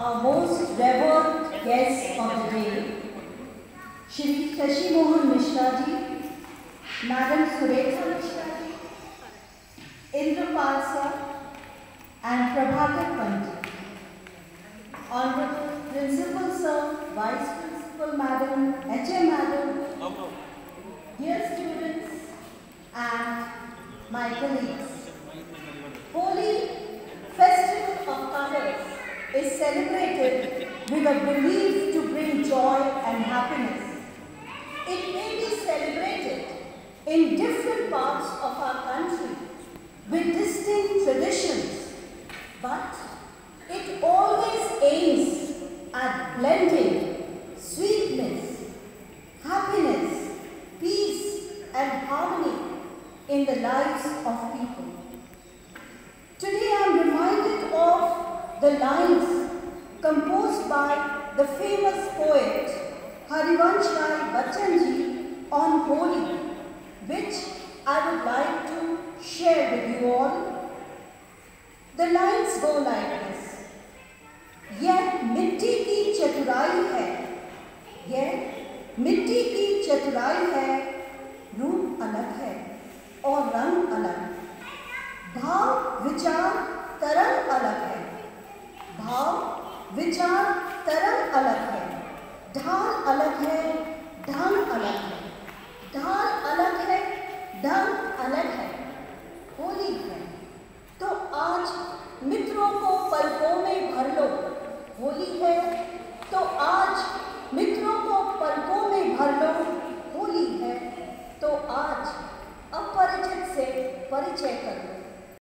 our most revered guests of the day, Shri Shashi Mohan Mishra ji, Madam Surekha Mishra ji, Indrapal sir, and Prabhakar Pandit, Honorable Principal sir, Vice Principal Madam, HM Madam, dear students and my colleagues. Holi, Festival of Colors, is celebrated with a belief to bring joy and happiness. It may be celebrated in different parts of our country with distinct traditions, but it always aims at blending sweetness, happiness, peace, and harmony in the lives of people. Today I am reminded of the lines composed by the famous poet Harivansh Rai Bachchan ji on Holi, which I would like to share with you all. The lines go like this. यह मिट्टी की चतुराई है, यह मिट्टी की चतुराई है, रूप अलग है और रंग अलग, भाव विचार तरंग अलग है, भाव विचार तरंग अलग है, ढाल अलग है, ढंग अलग है, ढाल अलग है, ढंग अलग है, होली है। तो आज मित्रों को पलकों में भर लो, होली है तो आज मित्रों को पलकों में भर लो, होली है तो आज अपरिचित से परिचय कर लो।